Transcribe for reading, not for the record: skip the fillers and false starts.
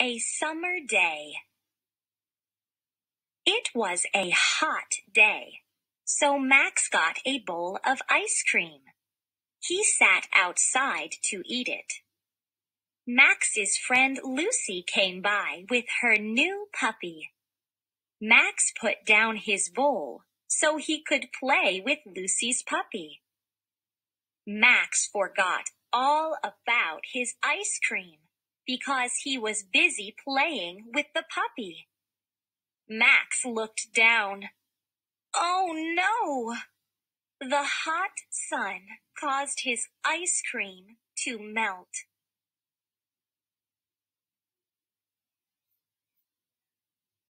A summer day. It was a hot day, so Max got a bowl of ice cream. He sat outside to eat it. Max's friend Lucy came by with her new puppy. Max put down his bowl so he could play with Lucy's puppy. Max forgot all about his ice cream because he was busy playing with the puppy. Max looked down. Oh no! The hot sun caused his ice cream to melt.